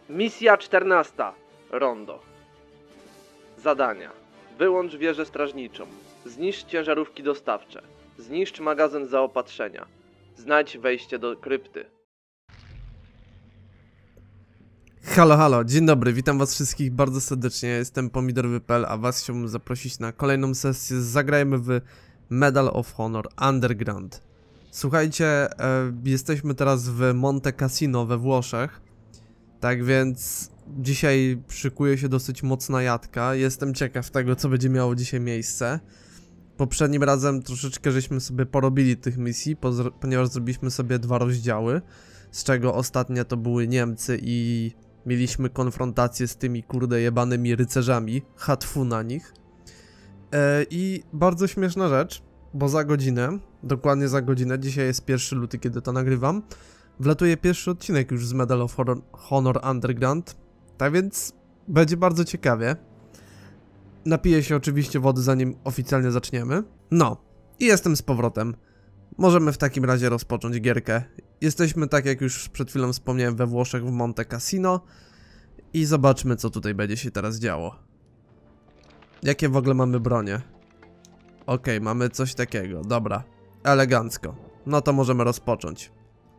Misja 14. Rondo. Zadania. Wyłącz wieżę strażniczą. Zniszcz ciężarówki dostawcze. Zniszcz magazyn zaopatrzenia. Znajdź wejście do krypty. Halo, halo, dzień dobry, witam was wszystkich bardzo serdecznie, jestem Pomidor.pl, a was chciałbym zaprosić na kolejną sesję. Zagrajmy w Medal of Honor Underground. Słuchajcie, jesteśmy teraz w Monte Cassino we Włoszech. Tak więc dzisiaj szykuje się dosyć mocna jadka. Jestem ciekaw tego, co będzie miało dzisiaj miejsce. Poprzednim razem troszeczkę żeśmy sobie porobili tych misji, ponieważ zrobiliśmy sobie 2 rozdziały, z czego ostatnie to były Niemcy i mieliśmy konfrontację z tymi kurde jebanymi rycerzami, hatfu na nich. I bardzo śmieszna rzecz, bo za godzinę, dokładnie za godzinę, dzisiaj jest 1 luty, kiedy to nagrywam, wlatuje pierwszy odcinek już z Medal of Honor Underground, tak więc będzie bardzo ciekawie. Napiję się oczywiście wody, zanim oficjalnie zaczniemy. No, i jestem z powrotem. Możemy w takim razie rozpocząć gierkę. Jesteśmy, tak jak już przed chwilą wspomniałem, we Włoszech w Monte Cassino. I zobaczmy, co tutaj będzie się teraz działo. Jakie w ogóle mamy bronie? Okej, mamy coś takiego, dobra. Elegancko. No to możemy rozpocząć.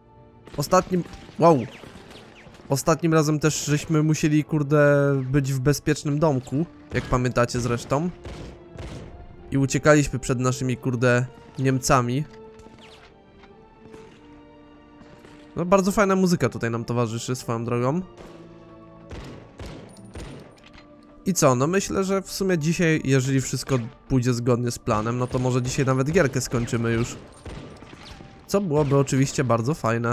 Ostatnim razem też żeśmy musieli, kurde, być w bezpiecznym domku, jak pamiętacie zresztą. I uciekaliśmy przed naszymi, kurde, Niemcami. No bardzo fajna muzyka tutaj nam towarzyszy, swoją drogą. I co, no myślę, że w sumie dzisiaj, jeżeli wszystko pójdzie zgodnie z planem, no to może dzisiaj nawet gierkę skończymy już. Co byłoby oczywiście bardzo fajne.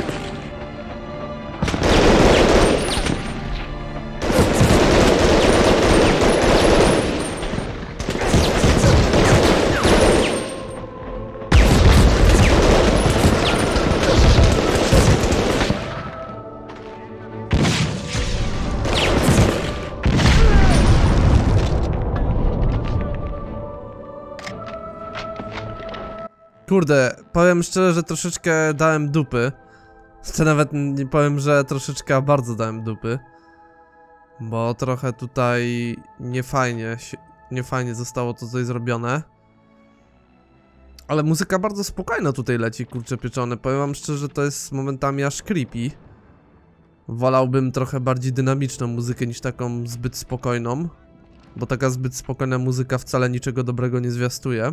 Kurde, powiem szczerze, że troszeczkę dałem dupy. To nawet nie powiem, że troszeczkę bardzo dałem dupy. Bo trochę tutaj niefajnie zostało to tutaj zrobione. Ale muzyka bardzo spokojna tutaj leci, kurczę pieczone. Powiem wam szczerze, że to jest momentami aż creepy. Wolałbym trochę bardziej dynamiczną muzykę niż taką zbyt spokojną. Bo taka zbyt spokojna muzyka wcale niczego dobrego nie zwiastuje.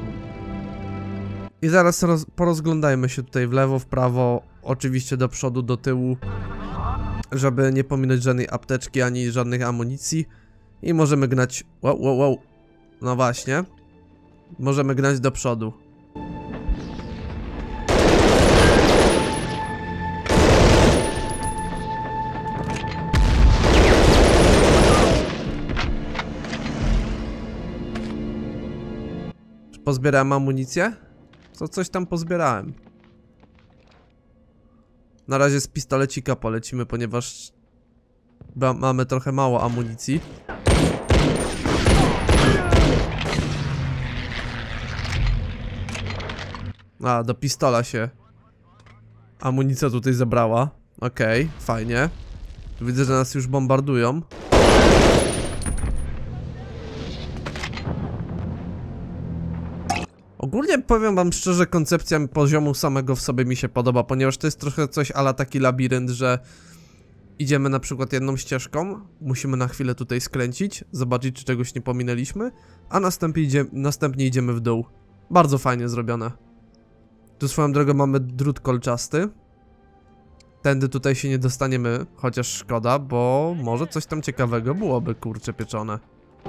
I zaraz porozglądajmy się tutaj w lewo, w prawo, oczywiście do przodu, do tyłu, żeby nie pominąć żadnej apteczki ani żadnych amunicji. I możemy gnać... Wow. No właśnie. Możemy gnać do przodu. Czy pozbierałem amunicję? To coś tam pozbierałem. Na razie z pistolecika polecimy, ponieważ mamy trochę mało amunicji. A, do pistola się amunicja tutaj zebrała. Okej, fajnie. Widzę, że nas już bombardują. Ogólnie powiem wam szczerze, koncepcja poziomu samego w sobie mi się podoba, ponieważ to jest trochę coś a la taki labirynt, że idziemy na przykład jedną ścieżką, musimy na chwilę tutaj skręcić, zobaczyć, czy czegoś nie pominęliśmy, a następnie idziemy w dół. Bardzo fajnie zrobione. Tu swoją drogą mamy drut kolczasty. Tędy tutaj się nie dostaniemy, chociaż szkoda, bo może coś tam ciekawego byłoby, kurcze pieczone.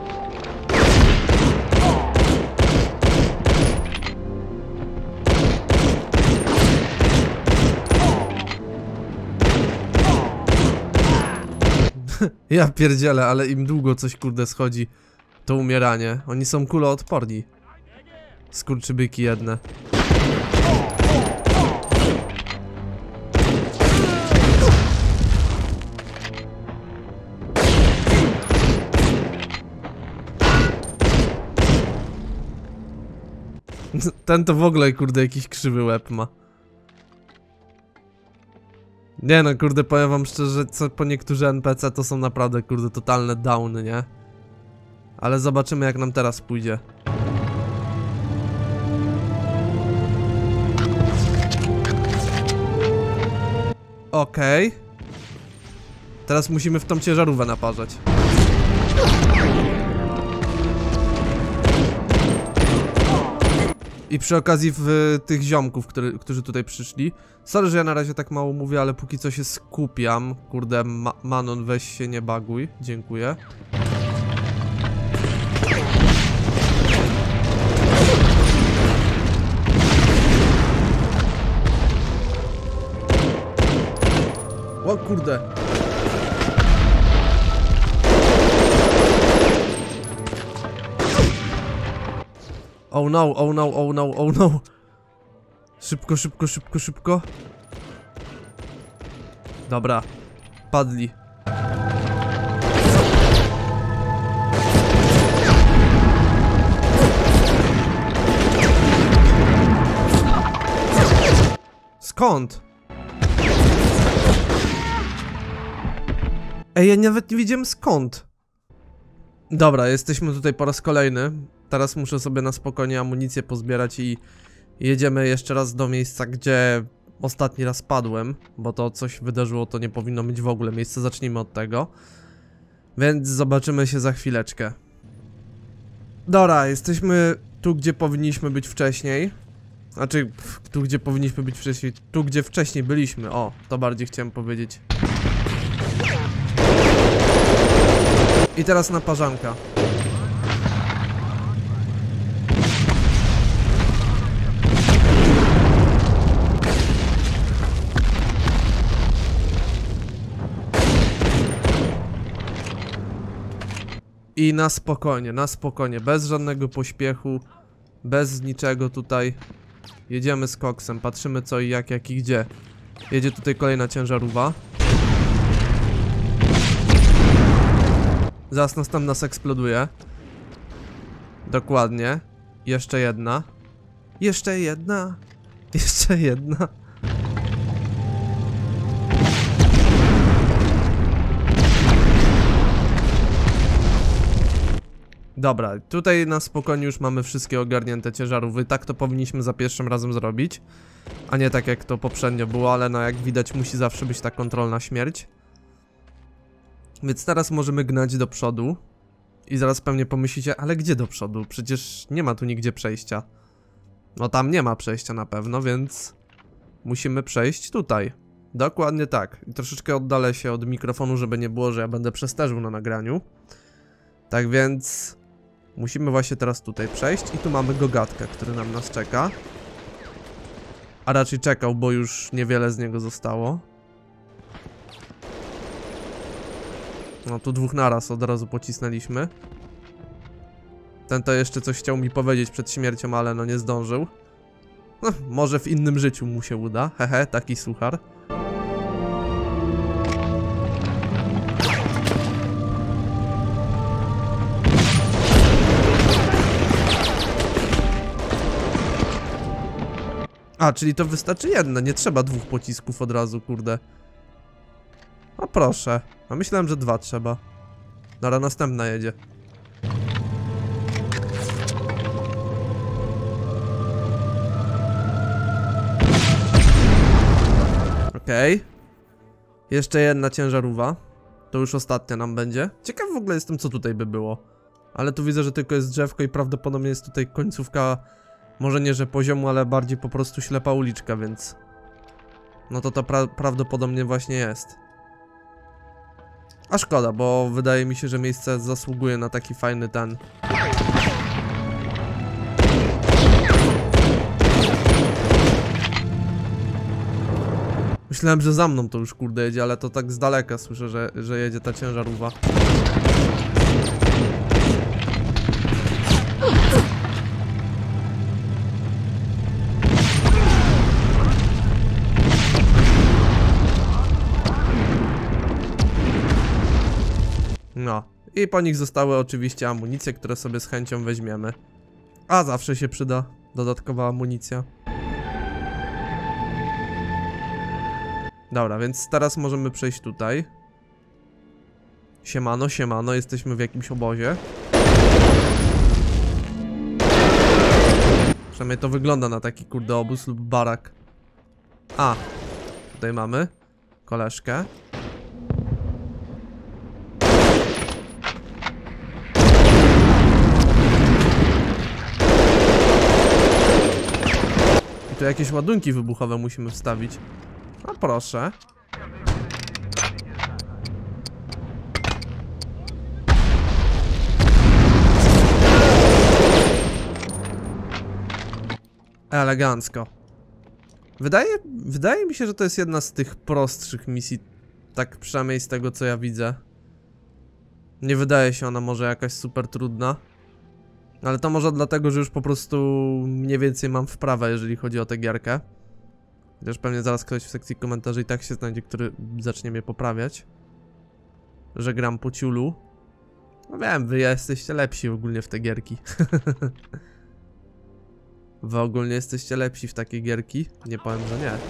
Ja pierdzielę, ale im długo coś kurde schodzi, to umieranie. Oni są kuloodporni. Skurczybyki jedne. Ten to w ogóle kurde jakiś krzywy łeb ma. Nie no, kurde, powiem wam szczerze, co po niektórzy NPC to są naprawdę, kurde, totalne downy, nie? Ale zobaczymy, jak nam teraz pójdzie. Okej. Teraz musimy w tą ciężarówkę naparzać. I przy okazji w tych ziomków, którzy tutaj przyszli. Sorry, że ja na razie tak mało mówię, ale póki co się skupiam. Kurde, Manon, weź się nie baguj. Dziękuję. O kurde. Oh no, oh no, oh no, oh no. Szybko, szybko, szybko, szybko. Dobra. Padli. Skąd? Ej, ja nawet nie wiedziałem skąd. Dobra, jesteśmy tutaj po raz kolejny. Teraz muszę sobie na spokojnie amunicję pozbierać i jedziemy jeszcze raz do miejsca, gdzie ostatni raz padłem, bo to coś wydarzyło, to nie powinno mieć w ogóle miejsca. Zacznijmy od tego. Więc zobaczymy się za chwileczkę. Dobra, jesteśmy tu, gdzie powinniśmy być wcześniej. Znaczy, tu, gdzie powinniśmy być wcześniej. Tu, gdzie wcześniej byliśmy. O, to bardziej chciałem powiedzieć. I teraz naparzanka. I na spokojnie, bez żadnego pośpiechu, bez niczego tutaj. Jedziemy z koksem, patrzymy co i jak i gdzie. Jedzie tutaj kolejna ciężarówka. Zaraz następna eksploduje. Dokładnie. Jeszcze jedna. Jeszcze jedna. Jeszcze jedna. Dobra, tutaj na spokojnie już mamy wszystkie ogarnięte ciężarówki. Tak to powinniśmy za pierwszym razem zrobić. A nie tak jak to poprzednio było, ale no jak widać musi zawsze być ta kontrolna śmierć. Więc teraz możemy gnać do przodu. I zaraz pewnie pomyślicie, ale gdzie do przodu? Przecież nie ma tu nigdzie przejścia. No tam nie ma przejścia na pewno, więc musimy przejść tutaj. Dokładnie tak. I troszeczkę oddalę się od mikrofonu, żeby nie było, że ja będę przesteżył na nagraniu. Tak więc musimy właśnie teraz tutaj przejść i tu mamy Gogatkę, który nas czeka. A raczej czekał, bo już niewiele z niego zostało. No tu dwóch naraz od razu pocisnęliśmy. Ten to jeszcze coś chciał mi powiedzieć przed śmiercią, ale no nie zdążył. No, może w innym życiu mu się uda. Hehe, taki suchar. A, czyli to wystarczy jedna, nie trzeba dwóch pocisków od razu, kurde. O proszę, a myślałem, że dwa trzeba. Dobra, następna jedzie. Okej. Jeszcze jedna ciężarówka. To już ostatnia nam będzie. Ciekaw w ogóle jestem, co tutaj by było. Ale tu widzę, że tylko jest drzewko i prawdopodobnie jest tutaj końcówka. Może nie, że poziomu, ale bardziej po prostu ślepa uliczka, więc... No to prawdopodobnie właśnie jest. A szkoda, bo wydaje mi się, że miejsce zasługuje na taki fajny ten... Myślałem, że za mną to już kurde jedzie, ale to tak z daleka słyszę, że jedzie ta ciężarówka. No. I po nich zostały oczywiście amunicje, które sobie z chęcią weźmiemy. A zawsze się przyda dodatkowa amunicja. Dobra, więc teraz możemy przejść tutaj. Siemano, siemano, jesteśmy w jakimś obozie. Przynajmniej to wygląda na taki kurde obóz lub barak. A, tutaj mamy koleżkę. I tu jakieś ładunki wybuchowe musimy wstawić. A proszę. Elegancko. Wydaje mi się, że to jest jedna z tych prostszych misji. Tak przynajmniej z tego, co ja widzę. Nie wydaje się ona może jakaś super trudna. Ale to może dlatego, że już po prostu mniej więcej mam wprawę, jeżeli chodzi o tę gierkę. Chociaż pewnie zaraz ktoś w sekcji komentarzy i tak się znajdzie, który zacznie mnie poprawiać. Że gram po ciulu. No wiem, wy jesteście lepsi ogólnie w te gierki. Wy ogólnie jesteście lepsi w takie gierki? Nie powiem, że nie.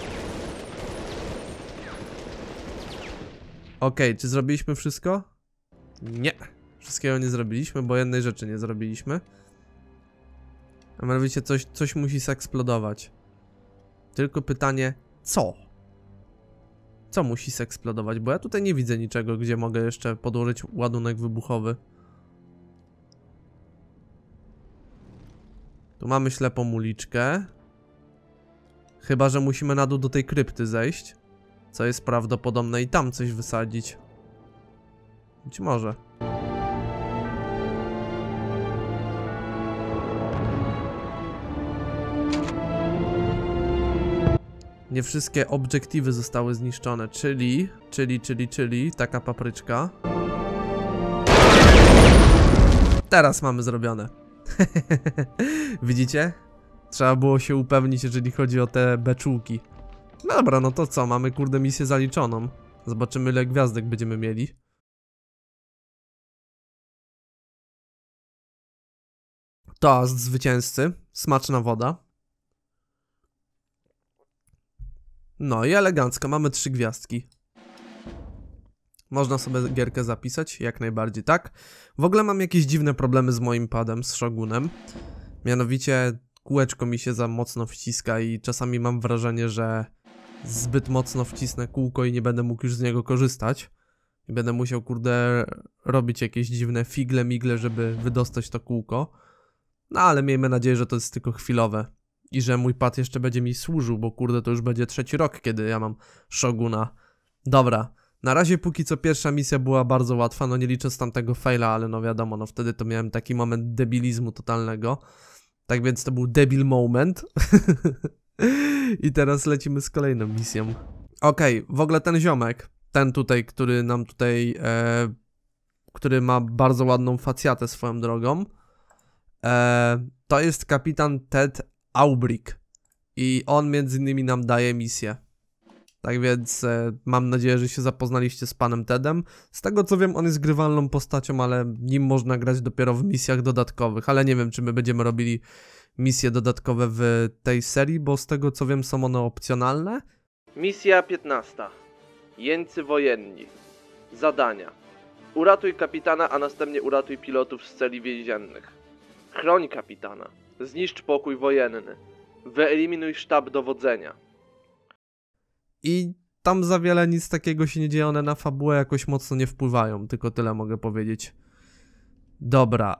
Okej, czy zrobiliśmy wszystko? Nie. Wszystkiego nie zrobiliśmy, bo jednej rzeczy nie zrobiliśmy. A mianowicie coś musi seksplodować. Tylko pytanie, co? Co musi seksplodować? Bo ja tutaj nie widzę niczego, gdzie mogę jeszcze podłożyć ładunek wybuchowy. Tu mamy ślepą uliczkę. Chyba że musimy na dół do tej krypty zejść. Co jest prawdopodobne i tam coś wysadzić. Być może. Nie wszystkie obiektywy zostały zniszczone, czyli taka papryczka. Teraz mamy zrobione. Widzicie? Trzeba było się upewnić, jeżeli chodzi o te beczułki. No dobra, no to co? Mamy kurde misję zaliczoną. Zobaczymy, ile gwiazdek będziemy mieli. Toast zwycięzcy. Smaczna woda. No i elegancko, mamy 3 gwiazdki. Można sobie gierkę zapisać, jak najbardziej tak. W ogóle mam jakieś dziwne problemy z moim padem, z Shogunem. Mianowicie kółeczko mi się za mocno wciska i czasami mam wrażenie, że zbyt mocno wcisnę kółko i nie będę mógł już z niego korzystać. I będę musiał kurde robić jakieś dziwne figle-migle, żeby wydostać to kółko. No ale miejmy nadzieję, że to jest tylko chwilowe. I że mój pad jeszcze będzie mi służył, bo kurde to już będzie 3. rok, kiedy ja mam Shoguna. Dobra, na razie póki co pierwsza misja była bardzo łatwa, no nie liczę z tamtego faila, ale no wiadomo, no wtedy to miałem taki moment debilizmu totalnego. Tak więc to był debil moment. I teraz lecimy z kolejną misją. Okej, w ogóle ten ziomek, ten tutaj, który nam tutaj, który ma bardzo ładną facjatę swoją drogą, to jest kapitan Ted Aubrick i on między innymi nam daje misję. Tak więc mam nadzieję, że się zapoznaliście z panem Tedem. Z tego co wiem, on jest grywalną postacią, ale nim można grać dopiero w misjach dodatkowych. Ale nie wiem, czy my będziemy robili misje dodatkowe w tej serii, bo z tego co wiem, są one opcjonalne. Misja 15. Jeńcy wojenni. Zadania. Uratuj kapitana, a następnie uratuj pilotów z celi więziennych. Chroń kapitana. Zniszcz pokój wojenny. Wyeliminuj sztab dowodzenia. I tam za wiele nic takiego się nie dzieje, one na fabułę jakoś mocno nie wpływają, tylko tyle mogę powiedzieć. Dobra,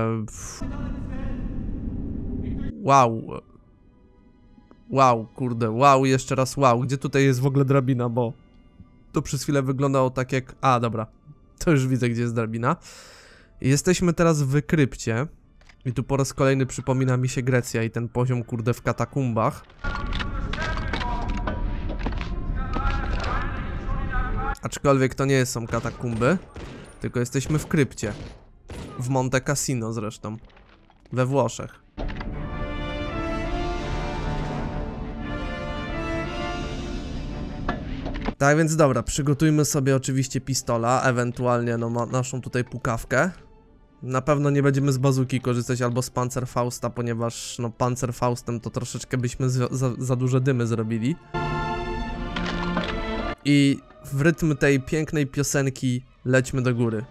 wow. Wow, kurde, wow, jeszcze raz wow. Gdzie tutaj jest w ogóle drabina, bo to przez chwilę wyglądało tak jak... A, dobra, to już widzę, gdzie jest drabina. Jesteśmy teraz w krypcie. I tu po raz kolejny przypomina mi się Grecja i ten poziom, kurde, w katakumbach. Aczkolwiek to nie są katakumby, tylko jesteśmy w krypcie. W Monte Cassino zresztą. We Włoszech. Tak więc dobra, przygotujmy sobie oczywiście pistola, ewentualnie no, naszą tutaj pukawkę. Na pewno nie będziemy z bazuki korzystać albo z Panzerfausta, ponieważ no Panzerfaustem to troszeczkę byśmy za duże dymy zrobili. I w rytm tej pięknej piosenki lećmy do góry.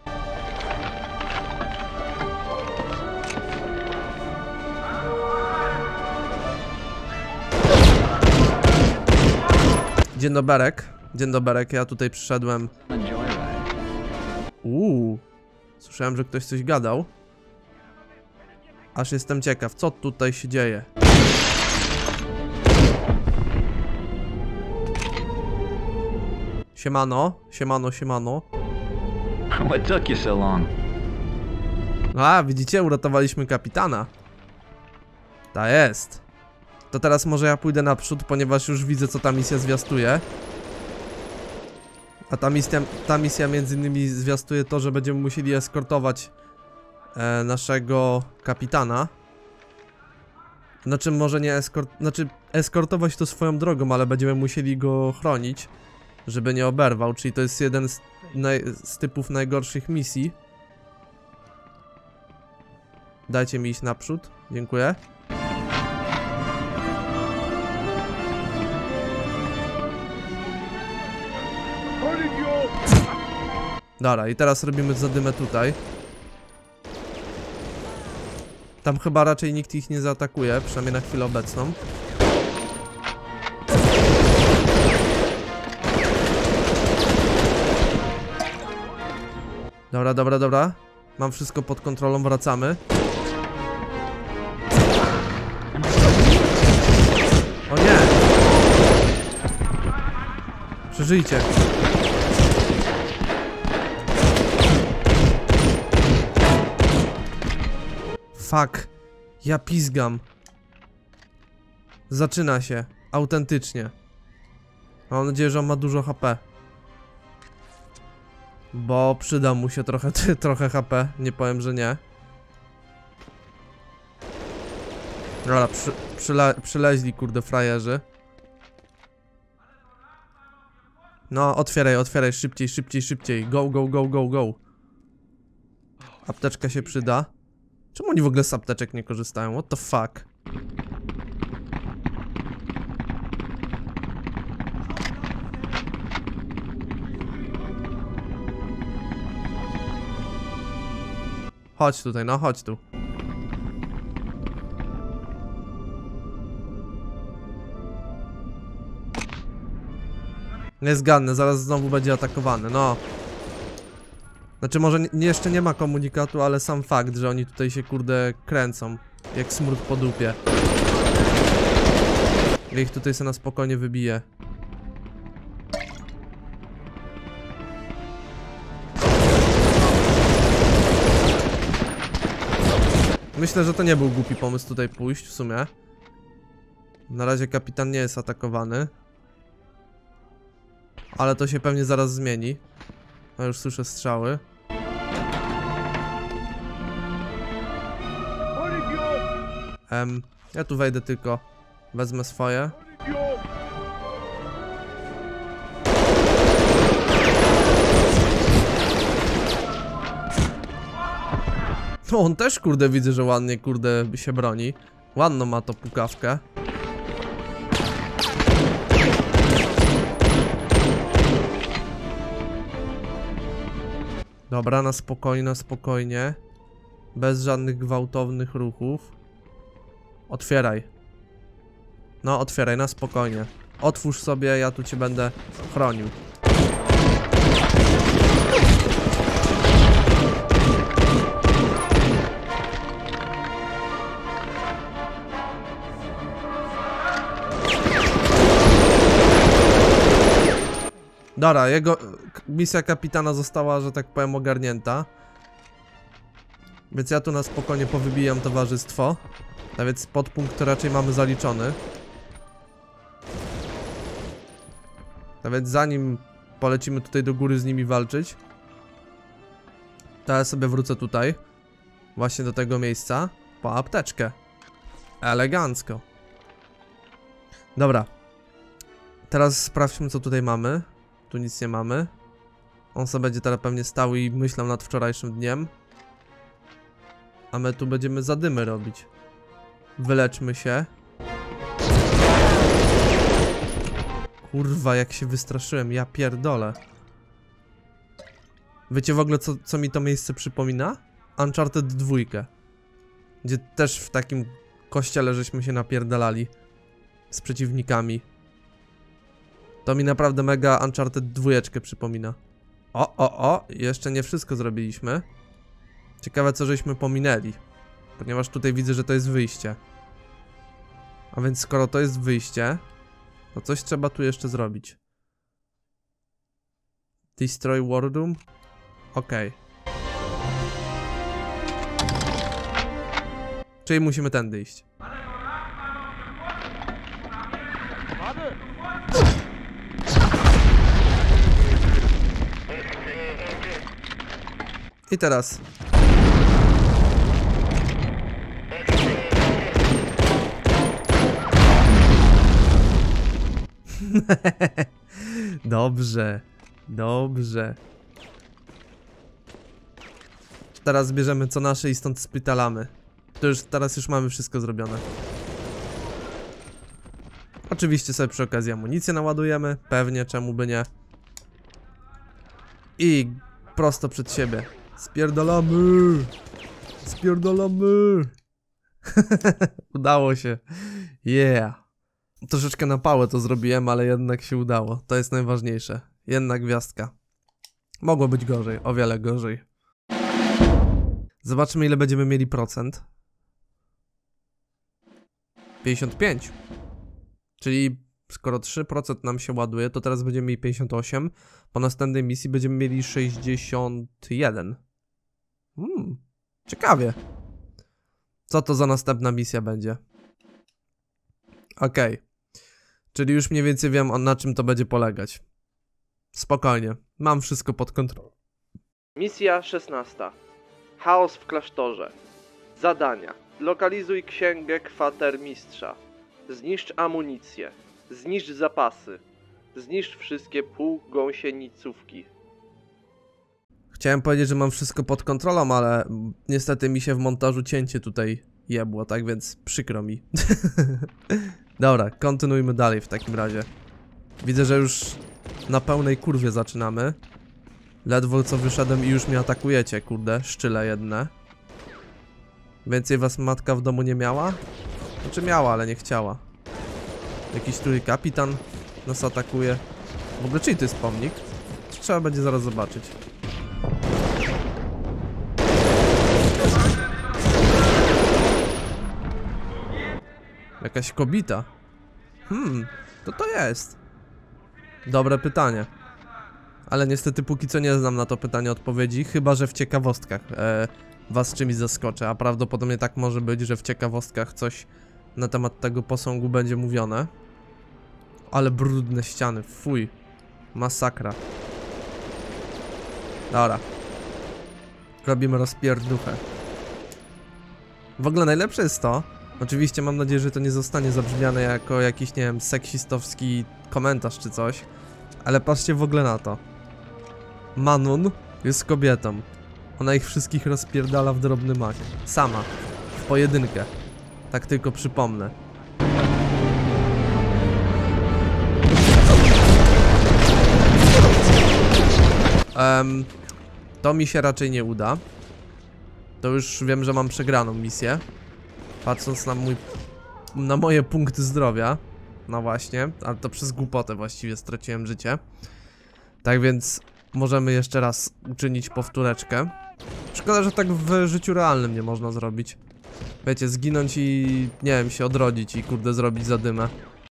Dzień doberek. Dzień doberek, ja tutaj przyszedłem. Słyszałem, że ktoś coś gadał. Aż jestem ciekaw, co tutaj się dzieje. Siemano, siemano, siemano. What took you so long? A, widzicie, uratowaliśmy kapitana. Ta jest. To teraz może ja pójdę naprzód, ponieważ już widzę, co ta misja zwiastuje. A ta misja między innymi zwiastuje to, że będziemy musieli eskortować naszego kapitana. Znaczy może nie eskortować to swoją drogą, ale będziemy musieli go chronić, żeby nie oberwał, czyli to jest jeden z typów najgorszych misji. Dajcie mi iść naprzód, dziękuję. Dobra, i teraz robimy zadymę tutaj. Tam chyba raczej nikt ich nie zaatakuje, przynajmniej na chwilę obecną. Dobra, dobra, dobra. Mam wszystko pod kontrolą, wracamy. O nie! Przeżyjcie. Fuck. Ja pizgam. Zaczyna się. Autentycznie. Mam nadzieję, że on ma dużo HP. Bo przyda mu się trochę HP. Nie powiem, że nie. Dobra, przyleźli, kurde, frajerzy. No, otwieraj, szybciej, szybciej, szybciej. Go, go, go, go, go. Apteczka się przyda. Czemu oni w ogóle z apteczek nie korzystają? What the fuck? Chodź tutaj, no chodź tu. Nie zgadnę, zaraz znowu będzie atakowany, no. Znaczy może jeszcze nie ma komunikatu, ale sam fakt, że oni tutaj się kurde kręcą. Jak smród po dupie. Ja ich tutaj sobie na spokojnie wybiję. Myślę, że to nie był głupi pomysł tutaj pójść w sumie. Na razie kapitan nie jest atakowany. Ale to się pewnie zaraz zmieni. No już słyszę strzały. Ja tu wejdę tylko. Wezmę swoje. No on też kurde widzę, że ładnie kurde się broni. Ładno ma to pukawkę. Dobra, na spokojnie, na spokojnie. Bez żadnych gwałtownych ruchów. Otwieraj. No, otwieraj, na spokojnie. Otwórz sobie, ja tu cię będę chronił. Dobra, jego misja kapitana została, że tak powiem, ogarnięta. Więc ja tu na spokojnie powybijam towarzystwo. A więc podpunkt raczej mamy zaliczony. A więc zanim polecimy tutaj do góry z nimi walczyć, to ja sobie wrócę tutaj. Właśnie do tego miejsca. Po apteczkę. Elegancko. Dobra. Teraz sprawdźmy, co tutaj mamy. Tu nic nie mamy. On sobie będzie teraz pewnie stał i myślał nad wczorajszym dniem. A my tu będziemy zadymy robić. Wyleczmy się. Kurwa, jak się wystraszyłem, ja pierdolę. Wiecie w ogóle, co mi to miejsce przypomina? Uncharted 2. Gdzie też w takim kościele żeśmy się napierdalali z przeciwnikami. To mi naprawdę mega Uncharted 2 przypomina. O, jeszcze nie wszystko zrobiliśmy. Ciekawe, co żeśmy pominęli. Ponieważ tutaj widzę, że to jest wyjście. A więc skoro to jest wyjście, to coś trzeba tu jeszcze zrobić. Destroy War Room? Okej. Czyli musimy tędy iść. I teraz. Dobrze. Dobrze. Teraz bierzemy co nasze i stąd spytalamy. Teraz już mamy wszystko zrobione. Oczywiście sobie przy okazji amunicję naładujemy. Pewnie, czemu by nie. I prosto przed siebie. Spierdolamy! Spierdolamy! Udało się. Yeah. Troszeczkę na pałę to zrobiłem, ale jednak się udało. To jest najważniejsze. Jedna gwiazdka. Mogło być gorzej, o wiele gorzej. Zobaczmy, ile będziemy mieli procent. 55. Czyli skoro 3% nam się ładuje, to teraz będziemy mieli 58. Po następnej misji będziemy mieli 61. Ciekawie. Co to za następna misja będzie? Okej. Czyli już mniej więcej wiem, na czym to będzie polegać. Spokojnie. Mam wszystko pod kontrolą. Misja 16. Chaos w klasztorze. Zadania. Lokalizuj księgę kwatermistrza. Zniszcz amunicję. Zniszcz zapasy. Zniszcz wszystkie półgąsienicówki. Chciałem powiedzieć, że mam wszystko pod kontrolą, ale niestety mi się w montażu cięcie tutaj jebło, tak więc przykro mi. Dobra, kontynuujmy dalej w takim razie. Widzę, że już na pełnej kurwie zaczynamy. Ledwo co wyszedłem i już mnie atakujecie, kurde, szczyle jedne. Więcej was matka w domu nie miała? Znaczy miała, ale nie chciała. Jakiś tutaj kapitan nas atakuje. W ogóle czyj to jest pomnik? Trzeba będzie zaraz zobaczyć. Jakaś kobita. To jest. Dobre pytanie. Ale niestety póki co nie znam na to pytanie odpowiedzi, chyba że w ciekawostkach was czymś zaskoczę, a prawdopodobnie tak może być, że w ciekawostkach coś na temat tego posągu będzie mówione. Ale brudne ściany, fuj. Masakra. Dobra. Robimy rozpierduchę. W ogóle najlepsze jest to, oczywiście mam nadzieję, że to nie zostanie zabrzmiane jako jakiś, nie wiem, seksistowski komentarz czy coś, ale patrzcie w ogóle na to. Manon jest kobietą. Ona ich wszystkich rozpierdala w drobny mak. Sama. W pojedynkę. Tak tylko przypomnę. To mi się raczej nie uda. To już wiem, że mam przegraną misję. Patrząc na moje punkty zdrowia. No właśnie, ale to przez głupotę właściwie straciłem życie. Tak więc możemy jeszcze raz uczynić powtóreczkę. Szkoda, że tak w życiu realnym nie można zrobić. Wiecie, zginąć i nie wiem, się odrodzić i kurde zrobić zadymę.